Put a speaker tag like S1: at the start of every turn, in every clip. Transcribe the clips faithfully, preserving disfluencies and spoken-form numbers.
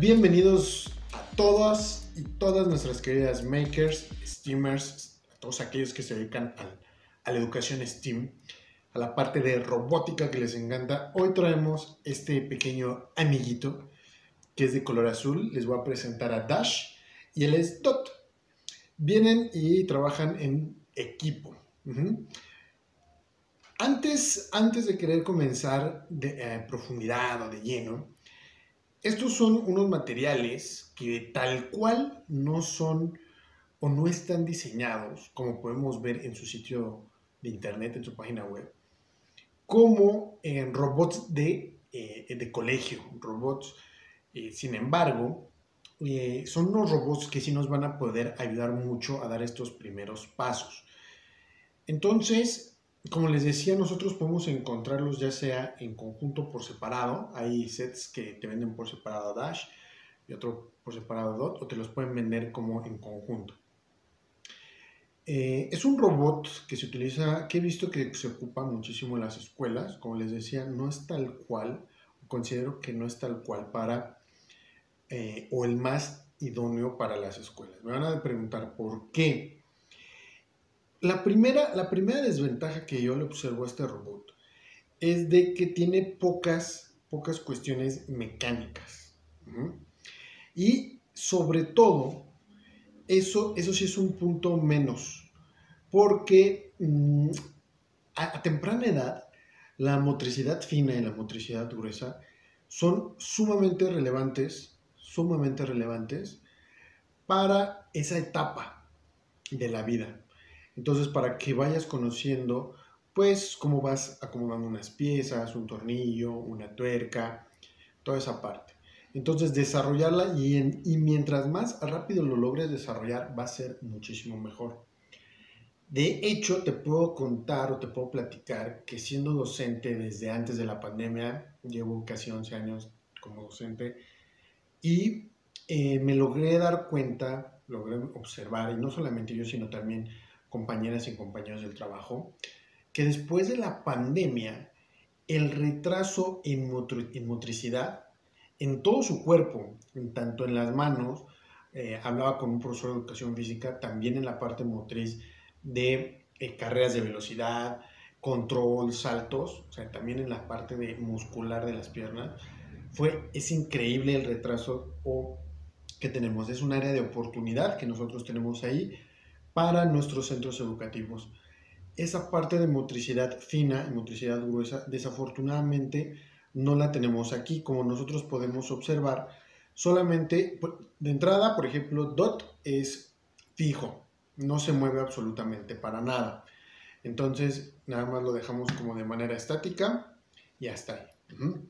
S1: Bienvenidos a todas y todas nuestras queridas makers, steamers, a todos aquellos que se dedican al, a la educación STEAM, a la parte de robótica que les encanta. Hoy traemos este pequeño amiguito que es de color azul. Les voy a presentar a Dash y él es Dot. Vienen y trabajan en equipo. Uh-huh. Antes, antes de querer comenzar de eh, profundidad o de lleno, estos son unos materiales que tal cual no son o no están diseñados, como podemos ver en su sitio de internet, en su página web, como en robots de, eh, de colegio, robots. Eh, sin embargo, eh, son unos robots que sí nos van a poder ayudar mucho a dar estos primeros pasos. Entonces, como les decía, nosotros podemos encontrarlos ya sea en conjunto por separado. Hay sets que te venden por separado Dash y otro por separado Dot, o te los pueden vender como en conjunto. Eh, es un robot que se utiliza, que he visto que se ocupa muchísimo en las escuelas. Como les decía, no es tal cual, considero que no es tal cual para, eh, o el más idóneo para las escuelas. Me van a preguntar por qué. La primera, la primera desventaja que yo le observo a este robot es de que tiene pocas, pocas cuestiones mecánicas. ¿Mm? Y sobre todo, eso, eso sí es un punto menos, porque mmm, a, a temprana edad, la motricidad fina y la motricidad gruesa son sumamente relevantes, sumamente relevantes para esa etapa de la vida. Entonces, para que vayas conociendo, pues, cómo vas acomodando unas piezas, un tornillo, una tuerca, toda esa parte. Entonces, desarrollarla y, en, y mientras más rápido lo logres desarrollar, va a ser muchísimo mejor. De hecho, te puedo contar o te puedo platicar que siendo docente desde antes de la pandemia, llevo casi once años como docente, y eh, me logré dar cuenta, logré observar, y no solamente yo, sino también compañeras y compañeros del trabajo, que después de la pandemia, el retraso en, motri en motricidad, en todo su cuerpo, en tanto en las manos, eh, hablaba con un profesor de educación física, también en la parte motriz de eh, carreras de velocidad, control, saltos, o sea, también en la parte de muscular de las piernas, fue, es increíble el retraso o, que tenemos. Es un área de oportunidad que nosotros tenemos ahí para nuestros centros educativos. Esa parte de motricidad fina y motricidad gruesa, desafortunadamente, no la tenemos aquí. Como nosotros podemos observar, solamente de entrada, por ejemplo, Dot es fijo, no se mueve absolutamente para nada. Entonces, nada más lo dejamos como de manera estática y hasta ahí. Uh-huh.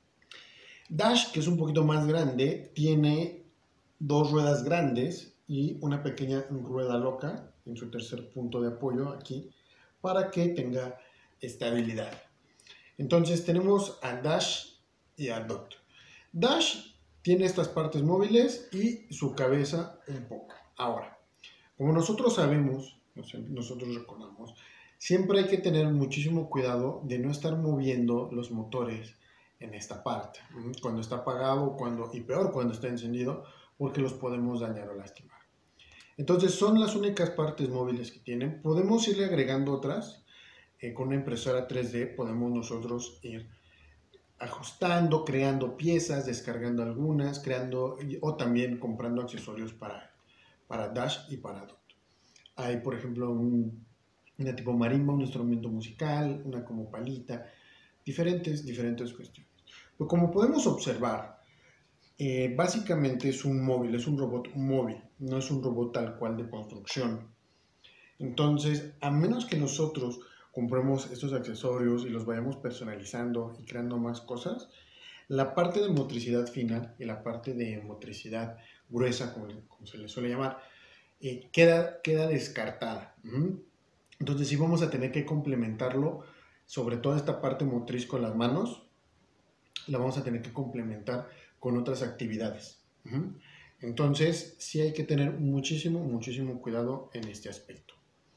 S1: Dash, que es un poquito más grande, tiene dos ruedas grandes y una pequeña rueda loca en su tercer punto de apoyo aquí para que tenga estabilidad. Entonces tenemos a Dash y a Dot. Dash tiene estas partes móviles y su cabeza un poco. Ahora, como nosotros sabemos, nosotros recordamos, siempre hay que tener muchísimo cuidado de no estar moviendo los motores en esta parte, cuando está apagado cuando, y peor cuando está encendido, porque los podemos dañar o lastimar. Entonces son las únicas partes móviles que tienen. Podemos irle agregando otras. Eh, con una impresora tres D podemos nosotros ir ajustando, creando piezas, descargando algunas, creando o también comprando accesorios para, para Dash y para Dot. Hay, por ejemplo, un, una tipo marimba, un instrumento musical, una como palita, diferentes, diferentes cuestiones. Pero como podemos observar, Eh, básicamente es un móvil, es un robot móvil, no es un robot tal cual de construcción. Entonces, a menos que nosotros compremos estos accesorios y los vayamos personalizando y creando más cosas, la parte de motricidad fina y la parte de motricidad gruesa, como, como se le suele llamar, eh, queda, queda descartada. ¿Mm? Entonces, sí vamos a tener que complementarlo, sobre todo esta parte motriz con las manos, la vamos a tener que complementar con otras actividades. Uh-huh. Entonces, sí hay que tener muchísimo, muchísimo cuidado en este aspecto.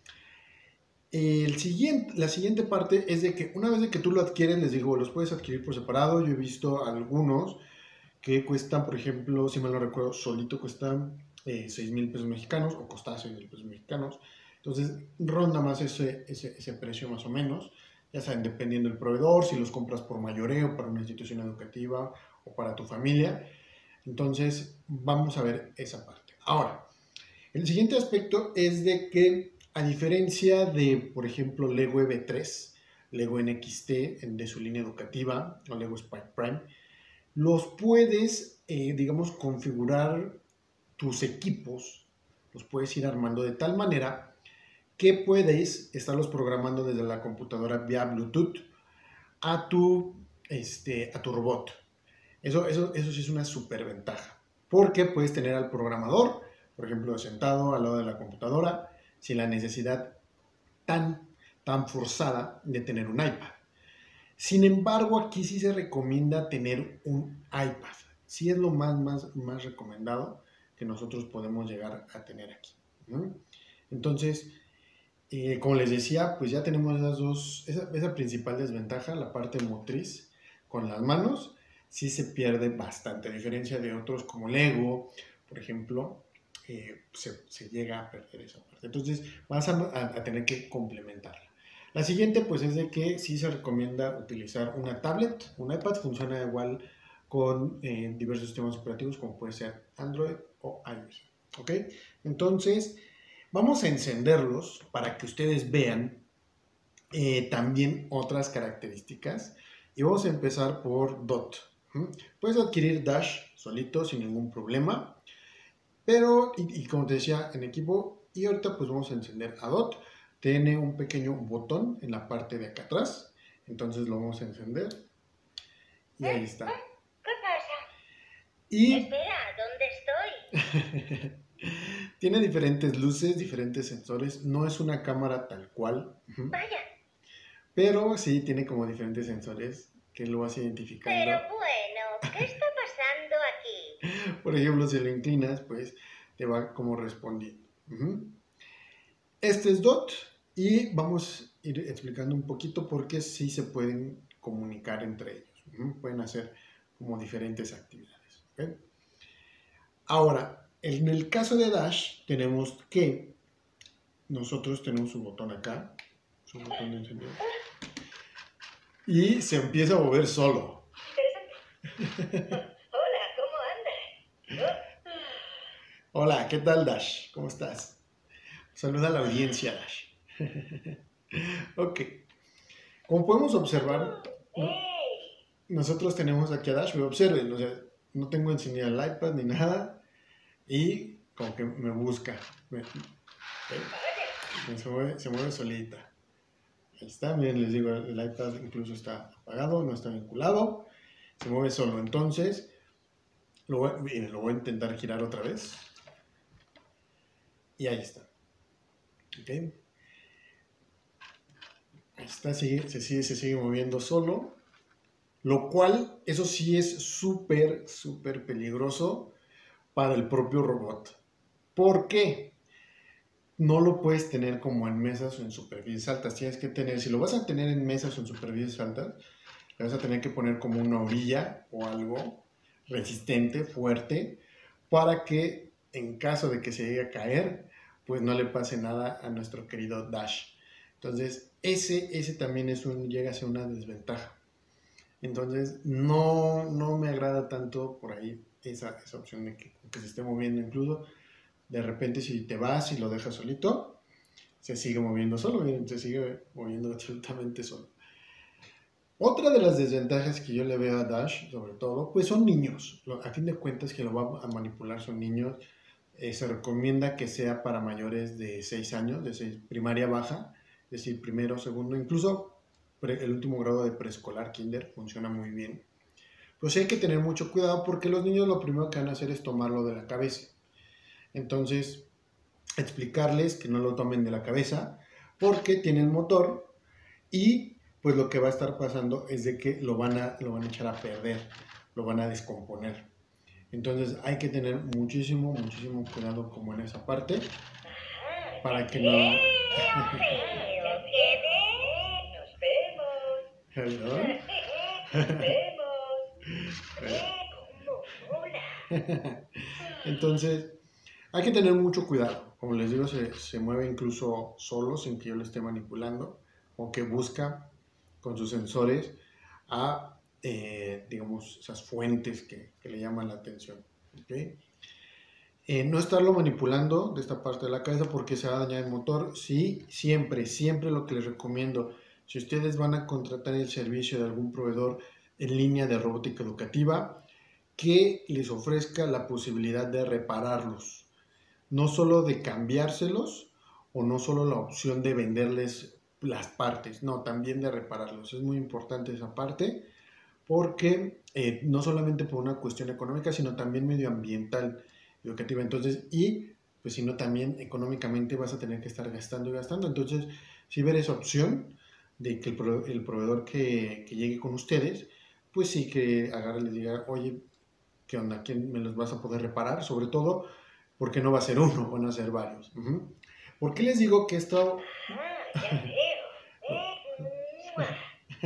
S1: El siguiente, la siguiente parte es de que una vez de que tú lo adquieres, les digo, los puedes adquirir por separado. Yo he visto algunos que cuestan, por ejemplo, si me lo recuerdo, solito cuestan eh, seis mil pesos mexicanos o costaba seis mil pesos mexicanos. Entonces ronda más ese, ese, ese precio más o menos. Ya saben, dependiendo del proveedor, si los compras por mayoreo para una institución educativa o para tu familia. Entonces vamos a ver esa parte. Ahora, el siguiente aspecto es de que a diferencia de, por ejemplo, Lego E V tres, Lego N X T de su línea educativa o Lego Spike Prime, los puedes, eh, digamos, configurar tus equipos, los puedes ir armando de tal manera que puedes estarlos programando desde la computadora vía Bluetooth a tu, este, a tu robot. Eso, eso, eso sí es una súper ventaja, porque puedes tener al programador, por ejemplo, sentado al lado de la computadora, sin la necesidad tan, tan forzada de tener un iPad. Sin embargo, aquí sí se recomienda tener un iPad. Sí es lo más, más, más recomendado que nosotros podemos llegar a tener aquí. ¿No? Entonces, eh, como les decía, pues ya tenemos esas dos, esa, esa principal desventaja, la parte motriz con las manos, sí se pierde bastante, a diferencia de otros como Lego, por ejemplo, eh, se, se llega a perder esa parte. Entonces, vas a, a, a tener que complementarla. La siguiente, pues, es de que sí se recomienda utilizar una tablet. Un iPad funciona igual con eh, diversos sistemas operativos, como puede ser Android o iOS. ¿Ok? Entonces, vamos a encenderlos para que ustedes vean eh, también otras características. Y vamos a empezar por Dot. ¿Mm? Puedes adquirir Dash solito sin ningún problema. Pero, y, y como te decía, en equipo. Y ahorita pues vamos a encender a Dot. Tiene un pequeño botón en la parte de acá atrás. Entonces lo vamos a encender. Y ahí está.
S2: ¿Qué pasa?
S1: Y
S2: Espera, ¿dónde estoy?
S1: tiene diferentes luces, diferentes sensores. No es una cámara tal cual.
S2: Vaya.
S1: Pero sí tiene como diferentes sensores que lo vas identificando.
S2: Pero bueno, ¿qué está pasando aquí?
S1: Por ejemplo, si lo inclinas, pues te va como respondiendo. Uh-huh. Este es Dot y vamos a ir explicando un poquito por qué sí se pueden comunicar entre ellos. Uh-huh. Pueden hacer como diferentes actividades. ¿Okay? Ahora, en el caso de Dash, tenemos que nosotros tenemos un botón acá, su botón de encendido, y se empieza a mover solo.
S2: Interesante. Hola, ¿cómo andas? Oh.
S1: Hola, ¿qué tal, Dash? ¿Cómo estás? Saluda a la audiencia, Dash. Ok. Como podemos observar, ¿no?
S2: Hey.
S1: Nosotros tenemos aquí a Dash, pero observen, o sea, no tengo encendido el iPad ni nada, y como que me busca. Me, se, mueve, se mueve solita. Ahí está, miren, les digo, el iPad incluso está apagado, no está vinculado, se mueve solo. Entonces, lo voy, miren, lo voy a intentar girar otra vez. Y ahí está. ¿Ok? Ahí está, sigue, se, sigue, se sigue moviendo solo. Lo cual, eso sí es súper, súper peligroso para el propio robot. ¿Por qué? No lo puedes tener como en mesas o en superficies altas. Tienes que tener, si lo vas a tener en mesas o en superficies altas, le vas a tener que poner como una orilla o algo resistente, fuerte, para que en caso de que se llegue a caer, pues no le pase nada a nuestro querido Dash. Entonces, ese, ese también es un, llega a ser una desventaja. Entonces, no, no me agrada tanto por ahí esa, esa opción de que, que se esté moviendo. Incluso, de repente, si te vas y lo dejas solito, se sigue moviendo solo, se sigue moviendo absolutamente solo. Otra de las desventajas que yo le veo a Dash, sobre todo, pues son niños. A fin de cuentas, que lo va a manipular son niños. Eh, se recomienda que sea para mayores de seis años, de seis, primaria baja, es decir, primero, segundo, incluso pre, el último grado de preescolar, kinder, funciona muy bien. Pues hay que tener mucho cuidado porque los niños lo primero que van a hacer es tomarlo de la cabeza. Entonces, explicarles que no lo tomen de la cabeza porque tienen motor y pues lo que va a estar pasando es de que lo van a, lo van a echar a perder, lo van a descomponer. Entonces hay que tener muchísimo, muchísimo cuidado como en esa parte para que no...
S2: Nos vemos.
S1: ¿Hello?
S2: Nos vemos.
S1: Entonces, hay que tener mucho cuidado. Como les digo, se, se mueve incluso solo, sin que yo lo esté manipulando, o que busca con sus sensores a, eh, digamos, esas fuentes que, que le llaman la atención. ¿Okay? Eh, no estarlo manipulando de esta parte de la cabeza porque se va a dañar el motor. Sí, siempre, siempre lo que les recomiendo, si ustedes van a contratar el servicio de algún proveedor en línea de robótica educativa, que les ofrezca la posibilidad de repararlos. No solo de cambiárselos o no solo la opción de venderles las partes, no, también de repararlos. Es muy importante esa parte porque eh, no solamente por una cuestión económica, sino también medioambiental, educativa. Entonces, y pues si no, también económicamente vas a tener que estar gastando y gastando. Entonces, si ver esa opción de que el, prove el proveedor que, que llegue con ustedes, pues sí que agarre y les diga, oye, ¿qué onda? ¿Quién me los vas a poder reparar? Sobre todo porque no va a ser uno, van a ser varios. Uh-huh. ¿Por qué les digo que esto...
S2: Ah, ya veo.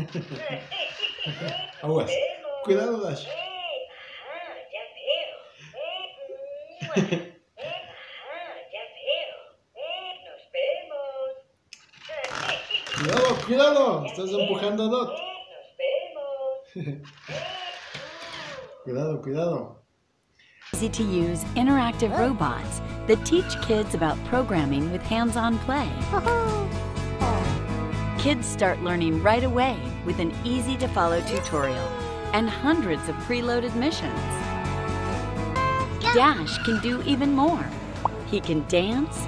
S1: Aguas. Cuidado, Dash.
S2: Ah, ya veo. Ah, ya veo. Nos vemos.
S1: Cuidado, cuidado. Estás empujando a Dot.
S2: Nos vemos.
S1: Cuidado, cuidado.
S3: Easy to use interactive robots that teach kids about programming with hands-on play. Kids start learning right away with an easy-to-follow tutorial and hundreds of preloaded missions. Dash can do even more. He can dance,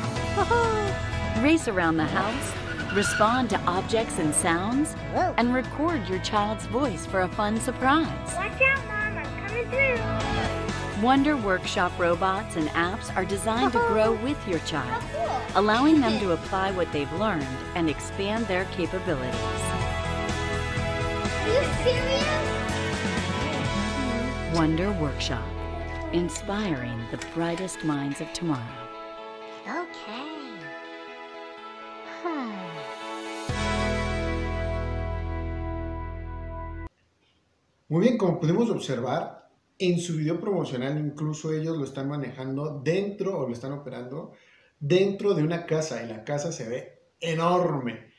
S3: race around the house, respond to objects and sounds, and record your child's voice for a fun surprise.
S2: Watch out, Mom, I'm coming through.
S3: Wonder Workshop robots and apps are designed to grow with your child, allowing them to apply what they've learned and expand their capabilities.
S2: Are you serious?
S3: Wonder Workshop, inspiring the brightest minds of tomorrow.
S2: Okay.
S1: Muy bien, como pudimos observar, en su video promocional incluso ellos lo están manejando dentro o lo están operando dentro de una casa y la casa se ve enorme.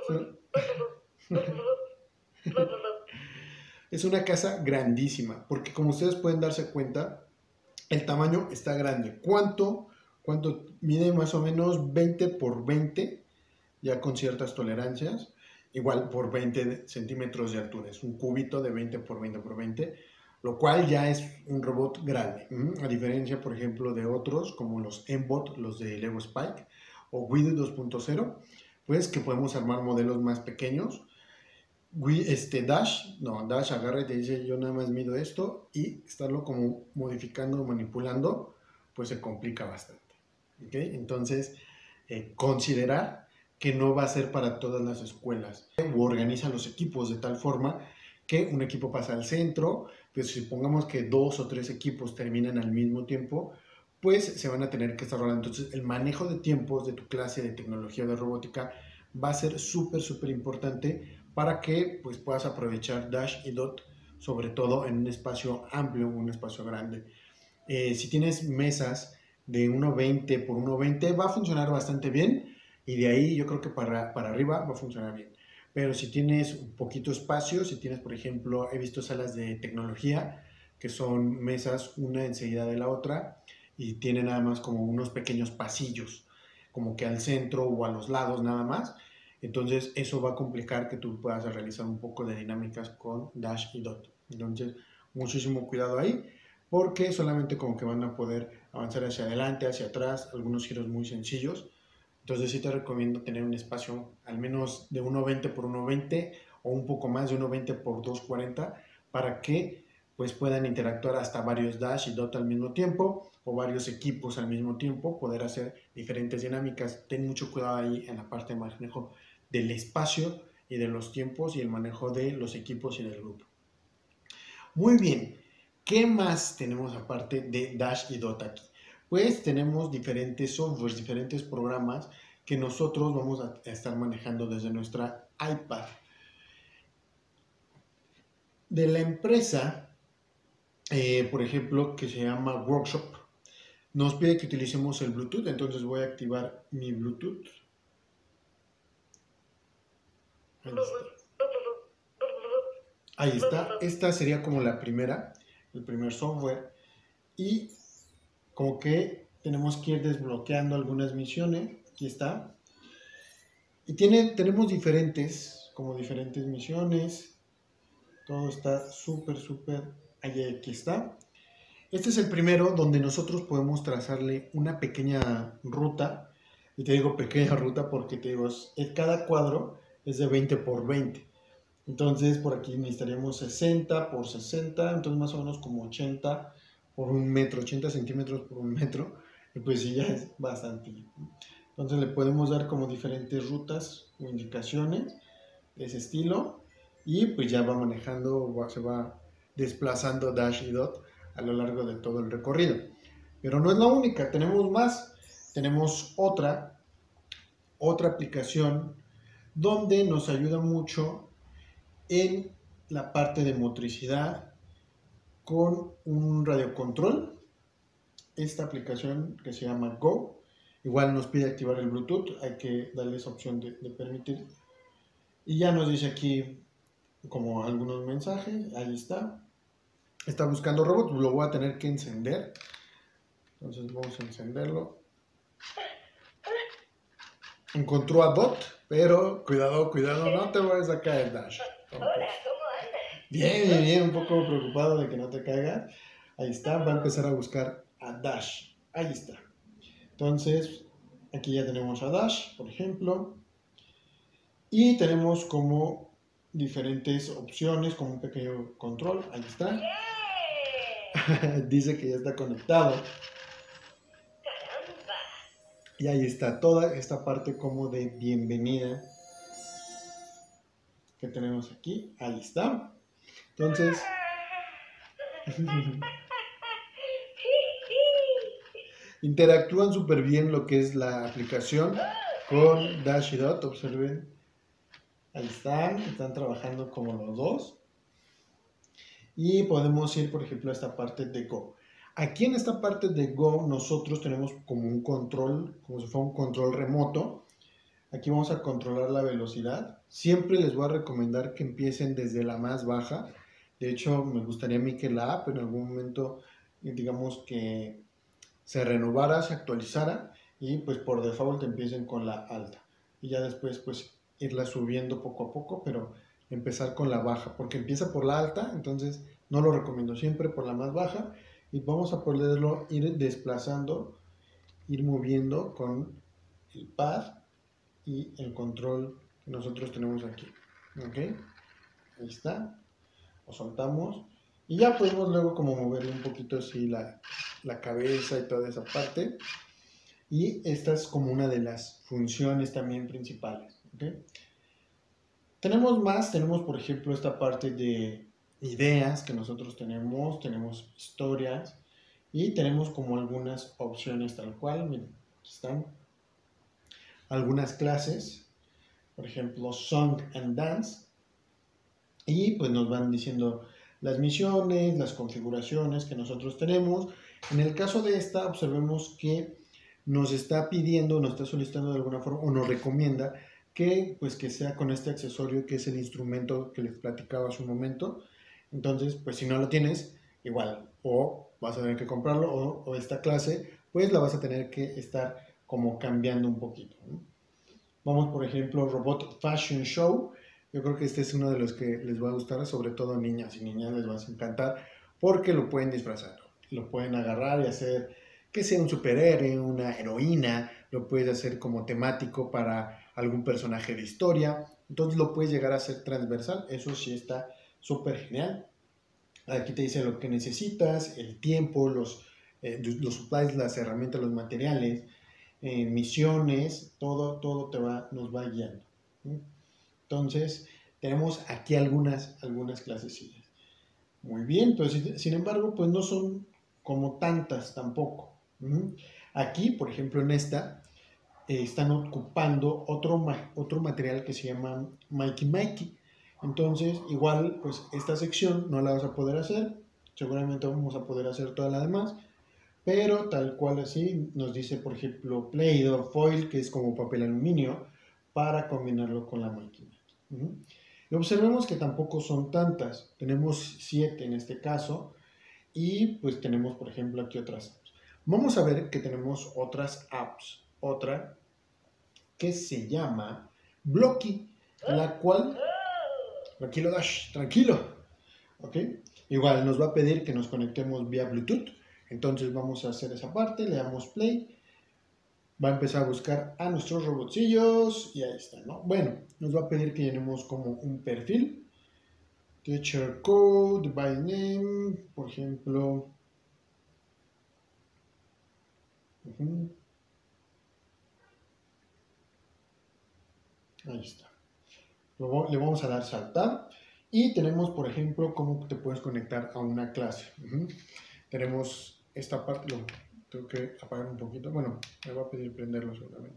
S1: Es una casa grandísima porque como ustedes pueden darse cuenta, el tamaño está grande. ¿Cuánto? ¿Cuánto mide? Más o menos veinte por veinte, ya con ciertas tolerancias. Igual por veinte centímetros de altura. Es un cubito de veinte por veinte por veinte, lo cual ya es un robot grande. A diferencia, por ejemplo, de otros como los M-Bot, los de Lego Spike o Widow dos punto cero, pues que podemos armar modelos más pequeños. Este Dash, no, Dash agarra y te dice yo nada más mido esto y estarlo como modificando o manipulando, pues se complica bastante. ¿Okay? Entonces, eh, considerar que no va a ser para todas las escuelas. O organiza los equipos de tal forma que un equipo pasa al centro, pues supongamos que dos o tres equipos terminan al mismo tiempo, pues se van a tener que estar rolando. Entonces el manejo de tiempos de tu clase de tecnología de robótica va a ser súper, súper importante para que pues, puedas aprovechar Dash y Dot, sobre todo en un espacio amplio, un espacio grande. Eh, si tienes mesas de uno veinte por uno veinte va a funcionar bastante bien. Y de ahí yo creo que para, para arriba va a funcionar bien. Pero si tienes un poquito espacio, si tienes, por ejemplo, he visto salas de tecnología que son mesas una enseguida de la otra y tienen nada más como unos pequeños pasillos, como que al centro o a los lados nada más. Entonces eso va a complicar que tú puedas realizar un poco de dinámicas con Dash y Dot. Entonces muchísimo cuidado ahí porque solamente como que van a poder avanzar hacia adelante, hacia atrás, algunos giros muy sencillos. Entonces sí te recomiendo tener un espacio al menos de uno veinte por uno veinte o un poco más de uno veinte por dos cuarenta para que pues, puedan interactuar hasta varios Dash y Dot al mismo tiempo o varios equipos al mismo tiempo, poder hacer diferentes dinámicas. Ten mucho cuidado ahí en la parte de manejo del espacio y de los tiempos y el manejo de los equipos y del grupo. Muy bien, ¿qué más tenemos aparte de Dash y Dot aquí? Pues tenemos diferentes softwares, diferentes programas que nosotros vamos a estar manejando desde nuestra iPad. De la empresa eh, por ejemplo, que se llama Workshop. Nos pide que utilicemos el Bluetooth, entonces voy a activar mi Bluetooth. Ahí está. Ahí está. Esta sería como la primera, el primer software. Y como que tenemos que ir desbloqueando algunas misiones. Aquí está. Y tiene, tenemos diferentes, como diferentes misiones. Todo está súper, súper. Ahí, aquí está. Este es el primero donde nosotros podemos trazarle una pequeña ruta. Y te digo pequeña ruta porque te digo, es, cada cuadro es de veinte por veinte. Entonces por aquí necesitaríamos sesenta por sesenta, entonces más o menos como ochenta por un metro, ochenta centímetros por un metro. Y pues sí, ya es bastante. Entonces le podemos dar como diferentes rutas o indicaciones de ese estilo. Y pues ya va manejando, se va desplazando Dash y Dot a lo largo de todo el recorrido. Pero no es la única, tenemos más. Tenemos otra, otra aplicación donde nos ayuda mucho en la parte de motricidad con un radiocontrol. Esta aplicación que se llama Go, igual nos pide activar el Bluetooth, hay que darle esa opción de, de permitir. Y ya nos dice aquí como algunos mensajes, ahí está. Está buscando robot, lo voy a tener que encender. Entonces vamos a encenderlo. Encontró a Dot, pero cuidado, cuidado, no te vayas a caer, Dash.
S2: Hola, ¿cómo andas?
S1: Bien, bien, bien, un poco preocupado de que no te caigas. Ahí está, va a empezar a buscar a Dash. Ahí está. Entonces, aquí ya tenemos a Dash, por ejemplo. Y tenemos como diferentes opciones, como un pequeño control. Ahí está. Dice que ya está conectado. Y ahí está toda esta parte como de bienvenida que tenemos aquí. Ahí está. Entonces, interactúan súper bien lo que es la aplicación con Dash y Dot. Observen. Ahí están. Están trabajando como los dos. Y podemos ir, por ejemplo, a esta parte de Go. Aquí en esta parte de Go nosotros tenemos como un control, como si fuera un control remoto. Aquí vamos a controlar la velocidad. Siempre les voy a recomendar que empiecen desde la más baja. De hecho, me gustaría a mí que la app en algún momento, digamos que se renovara, se actualizara y pues por default empiecen con la alta. Y ya después pues irla subiendo poco a poco, pero empezar con la baja. Porque empieza por la alta, entonces no lo recomiendo, siempre por la más baja. Y vamos a poderlo ir desplazando, ir moviendo con el pad y el control que nosotros tenemos aquí. ¿Ok? Ahí está. Lo soltamos. Y ya podemos luego como moverle un poquito así la, la cabeza y toda esa parte. Y esta es como una de las funciones también principales. ¿Ok? Tenemos más. Tenemos por ejemplo esta parte de ideas que nosotros tenemos, tenemos historias y tenemos como algunas opciones tal cual. Miren, aquí están algunas clases, por ejemplo Song and Dance, y pues nos van diciendo las misiones, las configuraciones que nosotros tenemos. En el caso de esta, observemos que nos está pidiendo, nos está solicitando de alguna forma o nos recomienda que pues que sea con este accesorio que es el instrumento que les platicaba hace un momento. Entonces, pues si no lo tienes, igual, o vas a tener que comprarlo, o, o esta clase, pues la vas a tener que estar como cambiando un poquito, ¿no? Vamos, por ejemplo, Robot Fashion Show. Yo creo que este es uno de los que les va a gustar, sobre todo a niñas y niñas les va a encantar, porque lo pueden disfrazar, lo pueden agarrar y hacer que sea un superhéroe, una heroína, lo puedes hacer como temático para algún personaje de historia, entonces lo puedes llegar a hacer transversal, eso sí está súper genial. Aquí te dice lo que necesitas, el tiempo, los, eh, los supplies, las herramientas, los materiales, eh, misiones, todo, todo te va, nos va guiando. ¿Sí? Entonces, tenemos aquí algunas, algunas clasecillas. Muy bien, pero sin, sin embargo, pues no son como tantas tampoco. ¿Mm? Aquí, por ejemplo, en esta, eh, están ocupando otro, otro material que se llama Mikey Mikey. Entonces, igual, pues esta sección no la vas a poder hacer. seguramente vamos a poder hacer toda la demás, pero tal cual así nos dice, por ejemplo, Play-Doh foil, que es como papel aluminio, para combinarlo con la máquina. Uh-huh. Y observemos que tampoco son tantas, tenemos siete en este caso, y pues tenemos, por ejemplo, aquí otras apps. Vamos a ver que tenemos otras apps, otra que se llama Blocky, la cual, tranquilo Dash, tranquilo, ¿ok? Igual nos va a pedir que nos conectemos vía Bluetooth, entonces vamos a hacer esa parte, le damos play, va a empezar a buscar a nuestros robotcillos y ahí está, ¿no? Bueno, nos va a pedir que llenemos como un perfil, teacher code, by name, por ejemplo, uh-huh. Ahí está. Luego le vamos a dar saltar y tenemos, por ejemplo, cómo te puedes conectar a una clase. Uh-huh. Tenemos esta parte, lo tengo que apagar un poquito. Bueno, me va a pedir prenderlo seguramente.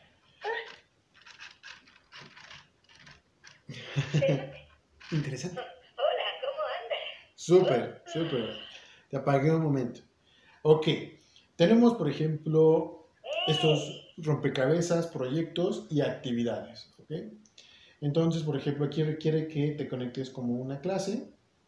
S1: Interesante.
S2: Hola, ¿cómo andas?
S1: Súper, súper. Te apagué un momento. Ok, tenemos, por ejemplo, estos rompecabezas, proyectos y actividades. ¿Ok? Entonces, por ejemplo, aquí requiere que te conectes como una clase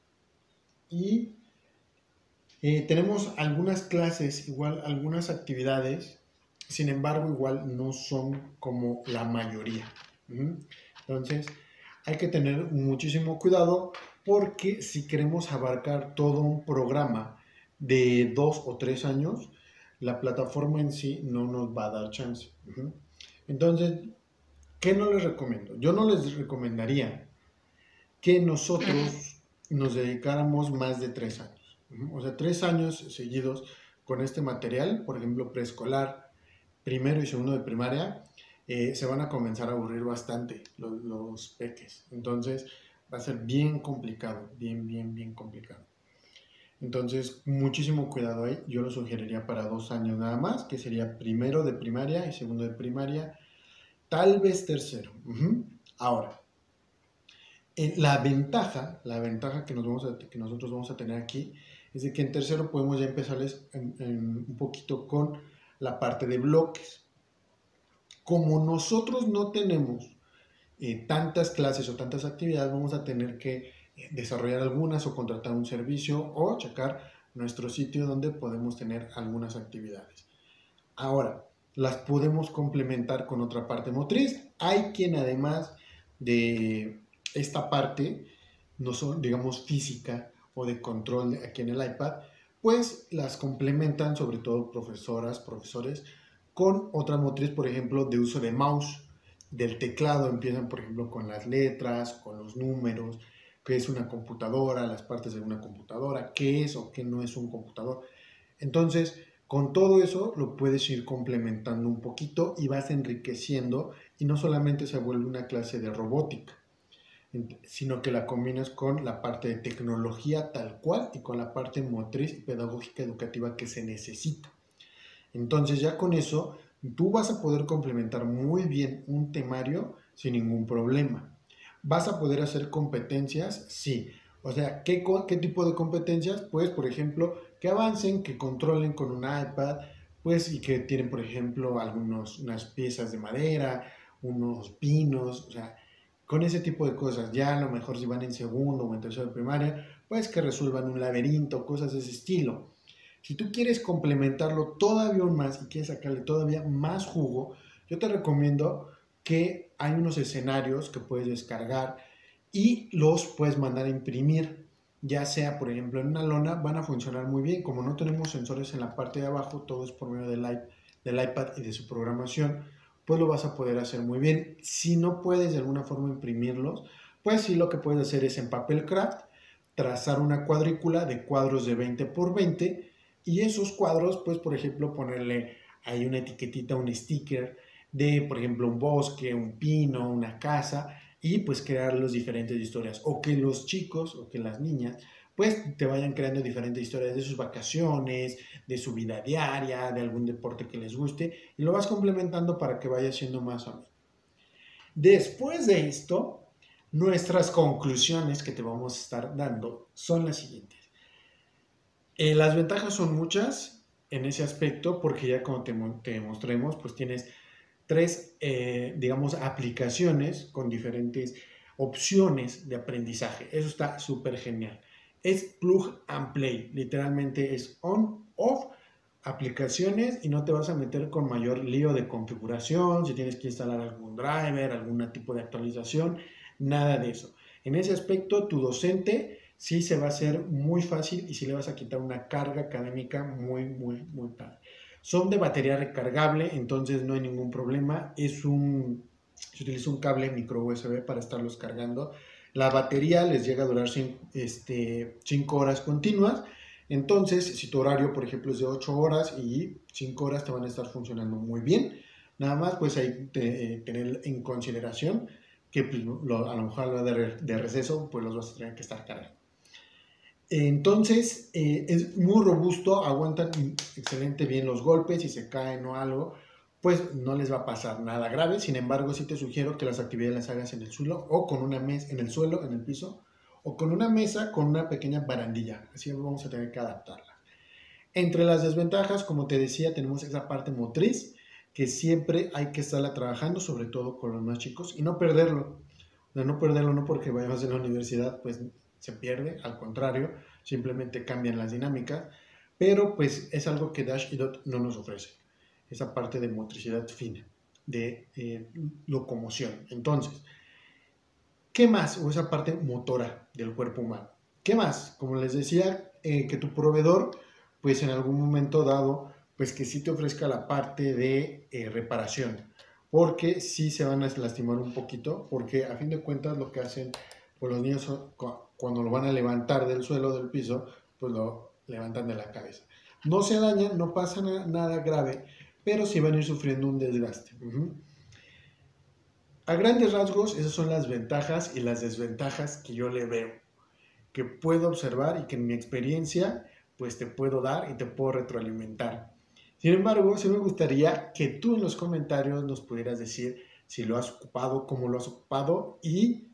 S1: y eh, tenemos algunas clases, igual algunas actividades, sin embargo, igual no son como la mayoría. ¿Mm? Entonces, hay que tener muchísimo cuidado porque si queremos abarcar todo un programa de dos o tres años, la plataforma en sí no nos va a dar chance. ¿Mm? Entonces, ¿qué no les recomiendo? Yo no les recomendaría que nosotros nos dedicáramos más de tres años. O sea, tres años seguidos con este material, por ejemplo, preescolar, primero y segundo de primaria, eh, se van a comenzar a aburrir bastante los, los peques. Entonces, va a ser bien complicado, bien, bien, bien complicado. Entonces, muchísimo cuidado ahí. Yo lo sugeriría para dos años nada más, que sería primero de primaria y segundo de primaria. Tal vez tercero. Uh-huh. Ahora, eh, la ventaja, la ventaja que, nos vamos a, que nosotros vamos a tener aquí es de que en tercero podemos ya empezarles en, en un poquito con la parte de bloques. Como nosotros no tenemos eh, tantas clases o tantas actividades, vamos a tener que eh, desarrollar algunas o contratar un servicio o checar nuestro sitio donde podemos tener algunas actividades. Ahora, las podemos complementar con otra parte motriz. Hay quien además de esta parte, no son, digamos, física o de control aquí en el iPad, pues las complementan, sobre todo profesoras, profesores, con otra motriz, por ejemplo, de uso de mouse, del teclado. Empiezan, por ejemplo, con las letras, con los números, qué es una computadora, las partes de una computadora, qué es o qué no es un computador. Entonces, con todo eso lo puedes ir complementando un poquito y vas enriqueciendo y no solamente se vuelve una clase de robótica, sino que la combinas con la parte de tecnología tal cual y con la parte motriz y pedagógica educativa que se necesita. Entonces ya con eso tú vas a poder complementar muy bien un temario sin ningún problema. ¿Vas a poder hacer competencias? Sí. O sea, ¿qué, qué tipo de competencias? Pues, por ejemplo, que avancen, que controlen con un iPad, pues, y que tienen, por ejemplo, algunos, unas piezas de madera, unos pinos, o sea, con ese tipo de cosas. Ya a lo mejor si van en segundo o en tercero de primaria, pues que resuelvan un laberinto, cosas de ese estilo. Si tú quieres complementarlo todavía más y quieres sacarle todavía más jugo, yo te recomiendo que hay unos escenarios que puedes descargar y los puedes mandar a imprimir, ya sea, por ejemplo, en una lona. Van a funcionar muy bien. Como no tenemos sensores en la parte de abajo, todo es por medio del, iP- del iPad y de su programación, pues lo vas a poder hacer muy bien. Si no puedes de alguna forma imprimirlos, pues sí, lo que puedes hacer es en papel craft, trazar una cuadrícula de cuadros de veinte por veinte y esos cuadros, pues por ejemplo, ponerle ahí una etiquetita, un sticker de, por ejemplo, un bosque, un pino, una casa, y pues crear las diferentes historias, o que los chicos o que las niñas pues te vayan creando diferentes historias de sus vacaciones, de su vida diaria, de algún deporte que les guste, y lo vas complementando para que vaya siendo más ameno. Después de esto, nuestras conclusiones que te vamos a estar dando son las siguientes. Eh, las ventajas son muchas en ese aspecto porque ya como te, te mostremos, pues tienes tres, eh, digamos, aplicaciones con diferentes opciones de aprendizaje. Eso está súper genial. Es plug and play, literalmente es on, off, aplicaciones y no te vas a meter con mayor lío de configuración, si tienes que instalar algún driver, algún tipo de actualización, nada de eso. En ese aspecto, tu docente sí se va a hacer muy fácil y sí le vas a quitar una carga académica muy, muy, muy padre. Son de batería recargable, entonces no hay ningún problema. Es un, se utiliza un cable micro U S B para estarlos cargando. La batería les llega a durar cinco este, horas continuas. Entonces, si tu horario, por ejemplo, es de ocho horas y cinco horas te van a estar funcionando muy bien. Nada más, pues hay que tener en consideración que pues, lo, a lo mejor a la de, de receso, pues los vas a tener que estar cargando. Entonces, eh, es muy robusto, aguantan excelente bien los golpes, si se caen o algo, pues no les va a pasar nada grave. Sin embargo, sí te sugiero que las actividades las hagas en el suelo o con una mesa, en el suelo, en el piso, o con una mesa con una pequeña barandilla. Así vamos a tener que adaptarla. Entre las desventajas, como te decía, tenemos esa parte motriz que siempre hay que estarla trabajando, sobre todo con los más chicos, y no perderlo. O sea, no perderlo no porque vayamos a la universidad, pues se pierde, al contrario, simplemente cambian las dinámicas, pero pues es algo que Dash y Dot no nos ofrece, esa parte de motricidad fina, de eh, locomoción. Entonces, ¿qué más? O esa parte motora del cuerpo humano. ¿Qué más? Como les decía, eh, que tu proveedor, pues en algún momento dado, pues que sí te ofrezca la parte de eh, reparación, porque sí se van a lastimar un poquito, porque a fin de cuentas lo que hacen pues los niños cuando lo van a levantar del suelo, del piso, pues lo levantan de la cabeza. No se dañan, no pasa nada grave, pero sí van a ir sufriendo un desgaste. Uh-huh. A grandes rasgos, esas son las ventajas y las desventajas que yo le veo, que puedo observar y que en mi experiencia, pues te puedo dar y te puedo retroalimentar. Sin embargo, sí me gustaría que tú en los comentarios nos pudieras decir si lo has ocupado, cómo lo has ocupado y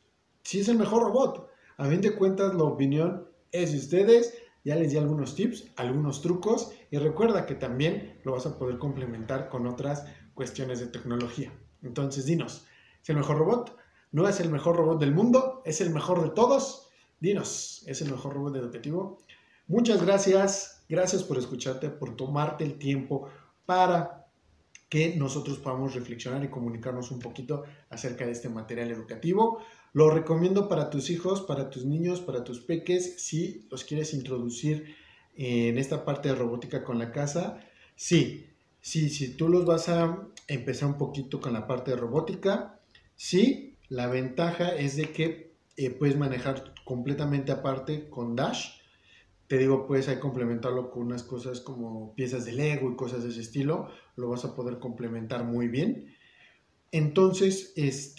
S1: si es el mejor robot. A fin de cuentas, la opinión es de ustedes. Ya les di algunos tips, algunos trucos y recuerda que también lo vas a poder complementar con otras cuestiones de tecnología. Entonces, dinos, ¿es el mejor robot? ¿No es el mejor robot del mundo? ¿Es el mejor de todos? Dinos, ¿es el mejor robot educativo? Muchas gracias. Gracias por escucharte, por tomarte el tiempo para que nosotros podamos reflexionar y comunicarnos un poquito acerca de este material educativo. Lo recomiendo para tus hijos, para tus niños, para tus peques, si los quieres introducir en esta parte de robótica con la casa. Sí, sí, si tú los vas a empezar un poquito con la parte de robótica, sí, la ventaja es de que eh, puedes manejar completamente aparte con Dash. Te digo, puedes ahí complementarlo con unas cosas como piezas de Lego y cosas de ese estilo. Lo vas a poder complementar muy bien. Entonces,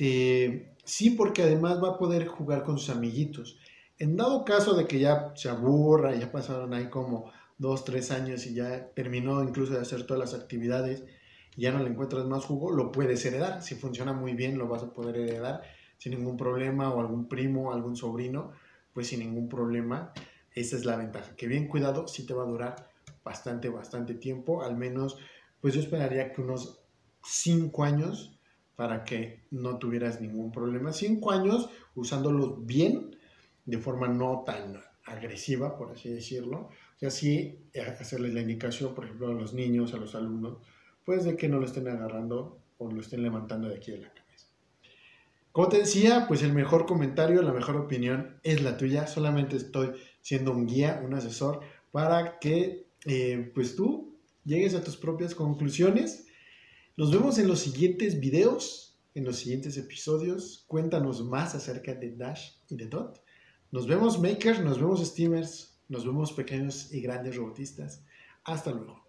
S1: este, sí, porque además va a poder jugar con sus amiguitos. En dado caso de que ya se aburra, ya pasaron ahí como dos, tres años y ya terminó incluso de hacer todas las actividades y ya no le encuentras más jugo, lo puedes heredar. Si funciona muy bien, lo vas a poder heredar sin ningún problema, o algún primo, algún sobrino, pues sin ningún problema. Esa es la ventaja, que bien cuidado sí te va a durar bastante, bastante tiempo, al menos, pues yo esperaría que unos cinco años para que no tuvieras ningún problema. cinco años usándolos bien, de forma no tan agresiva, por así decirlo. O sea, sí hacerles la indicación, por ejemplo, a los niños, a los alumnos, pues de que no lo estén agarrando o lo estén levantando de aquí de la cabeza. Como te decía, pues el mejor comentario, la mejor opinión es la tuya. Solamente estoy siendo un guía, un asesor, para que eh, pues tú llegues a tus propias conclusiones. Nos vemos en los siguientes videos, en los siguientes episodios. Cuéntanos más acerca de Dash y de Dot. Nos vemos makers, nos vemos steamers, nos vemos pequeños y grandes robotistas. Hasta luego.